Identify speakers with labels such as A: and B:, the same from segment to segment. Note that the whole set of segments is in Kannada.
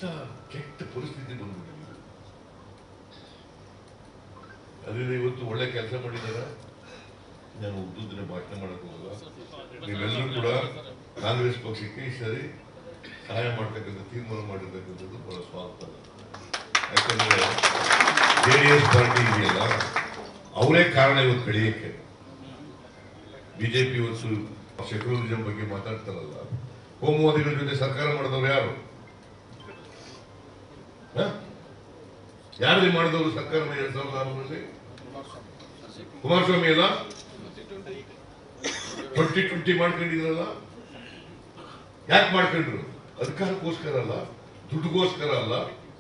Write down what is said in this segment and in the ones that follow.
A: ಕೆಟ್ಟ ಪರಿಸ್ಥಿತಿ ಬಂದ್ಬಿಟ್ಟಿದೆ. ಅದರಿಂದ ಇವತ್ತು ಒಳ್ಳೆ ಕೆಲಸ ಮಾಡಿದ್ದಾರೆ. ನಾನು ಉದ್ದುದನ್ನೇ ಭಾಷಣ ಮಾಡಕ್ ಹೋಗಲ್ಲ. ನೀವೆಲ್ಲರೂ ಕೂಡ ಕಾಂಗ್ರೆಸ್ ಪಕ್ಷಕ್ಕೆ ಈ ಸರಿ ಸಹಾಯ ಮಾಡ್ತಕ್ಕಂಥ ತೀರ್ಮಾನ ಮಾಡಿರ್ತಕ್ಕಂಥದ್ದು ಬಹಳ ಸ್ವಾಗತ. ಯಾಕಂದ್ರೆ JDS ಪಾರ್ಟಿ ಇದೆಯಲ್ಲ, ಅವರೇ ಕಾರಣ ಇವತ್ತು ಬೆಳೆಯಕ್ಕೆ. ಬಿಜೆಪಿ ಇವತ್ತು ಸೆಕ್ಯುಲರಿಸಂ ಬಗ್ಗೆ ಮಾತಾಡ್ತಾರಲ್ಲ, ಕೋಮುವಾದಿಗಳ ಜೊತೆ ಸರ್ಕಾರ ಮಾಡಿದವರು ಯಾರು? ಯಾರು ಮಾಡಿದವರು ಸರ್ಕಾರ 2006ರಲ್ಲಿ? ಕುಮಾರಸ್ವಾಮಿ ಅಲ್ಲ, 2020 ಮಾಡ್ಕೊಂಡಿದ್ರಲ್ಲ. ಯಾಕೆ ಮಾಡ್ಕೊಂಡ್ರು? ಅಧಿಕಾರಕ್ಕೋಸ್ಕರ ಅಲ್ಲ, ದುಡ್ಡುಗೋಸ್ಕರ ಅಲ್ಲ,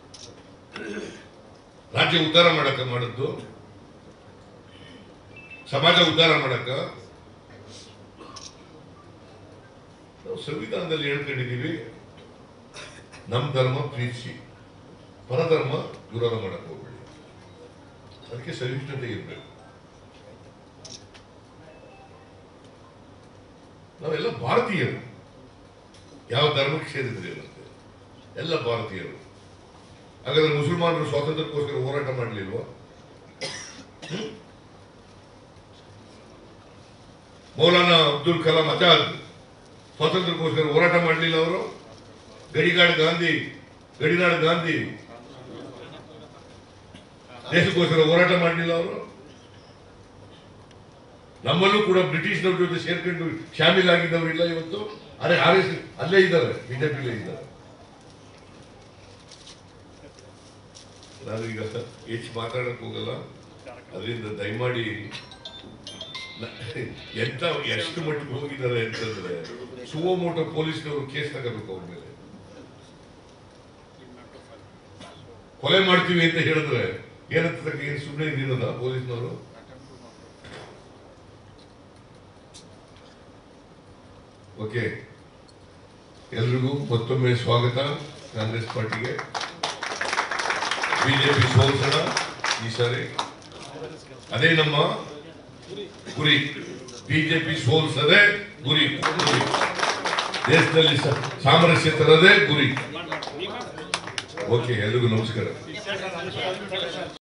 A: ರಾಜ್ಯ ಉದ್ಧಾರ ಮಾಡಕ್ಕ ಮಾಡಿದ್ದು, ಸಮಾಜ ಉದ್ಧಾರ ಮಾಡಕ್ಕ. ನಾವು ಸಂವಿಧಾನದಲ್ಲಿ ಹೇಳ್ಕೊಂಡಿದ್ದೀವಿ, ನಮ್ಮ ಧರ್ಮ ಪ್ರೀತಿಸಿ, ಪರಧರ್ಮ ವಿರೋಧ ಮಾಡಕ್ ಹೋಗ್ಬೇಡಿ. ಅದಕ್ಕೆ ಸಹಿಷ್ಣುತೆ ಇರಬೇಕು. ನಾವೆಲ್ಲ ಭಾರತೀಯರು, ಯಾವ ಧರ್ಮಕ್ಕೆ ಸೇರಿದ್ರಿಲ್ಲಂತೆ, ಎಲ್ಲ ಭಾರತೀಯರು. ಹಾಗಾದ್ರೆ ಮುಸಲ್ಮಾನರು ಸ್ವಾತಂತ್ರ್ಯಕ್ಕೋಸ್ಕರ ಹೋರಾಟ ಮಾಡಲಿಲ್ವಾ? ಮೌಲಾನಾ ಅಬ್ದುಲ್ ಕಲಾಂ ಆಜಾದ್ ಸ್ವಾತಂತ್ರ್ಯಕ್ಕೋಸ್ಕರ ಹೋರಾಟ ಮಾಡಲಿಲ್ಲ ಅವರು? ಗಡಿನಾಡು ಗಾಂಧಿ ದೇಶಕ್ಕೋಸ್ಕರ ಹೋರಾಟ ಮಾಡಲಿಲ್ಲ ಅವರು? ನಮ್ಮಲ್ಲೂ ಕೂಡ ಬ್ರಿಟಿಷ್ನವ್ರ ಜೊತೆ ಸೇರ್ಕೊಂಡು ಶಾಮೀಲಾಗಿದ್ದವರು ಇಲ್ಲ ಇವತ್ತು. ಅರೆ ಅಲ್ಲೇ ಇದ್ದಾರೆ, ಬಿಜೆಪಿಲೇ ಇದ್ದಾರೆ. ನಾನು ಈಗ ಹೆಚ್ಚು ಮಾತಾಡಕ್ ಹೋಗಲ್ಲ. ಅದರಿಂದ ದಯಮಾಡಿ ಎಷ್ಟು ಮಟ್ಟಿಗೆ ಹೋಗಿದ್ದಾರೆ ಅಂತಂದ್ರೆ, ಸುವಮೋಟೋ ಪೊಲೀಸ್ನವರು ಕೇಸ್ ತಗೋಬೇಕು ಅವ್ರ ಮೇಲೆ. ಕೊಲೆ ಮಾಡ್ತೀವಿ ಅಂತ ಹೇಳಿದ್ರೆ ಏನಂತ ಏನು ಸುಮ್ಮನೆ ಇರೋದ ಪೊಲೀಸ್ನವರು? ಓಕೆ, ಎಲ್ರಿಗೂ ಮತ್ತೊಮ್ಮೆ ಸ್ವಾಗತ ಕಾಂಗ್ರೆಸ್ ಪಾರ್ಟಿಗೆ. ಬಿಜೆಪಿ ಸೋಲ್ಸೋಣ ಈ ಸಾರಿ, ಅದೇ ನಮ್ಮ ಗುರಿ. ಬಿಜೆಪಿ ಸೋಲ್ಸದೆ ಗುರಿ, ದೇಶದಲ್ಲಿ ಸಾಮರಸ್ಯ ತರದೇ ಗುರಿ. ಓಕೆ, ಎಲ್ರಿಗೂ ನಮಸ್ಕಾರ.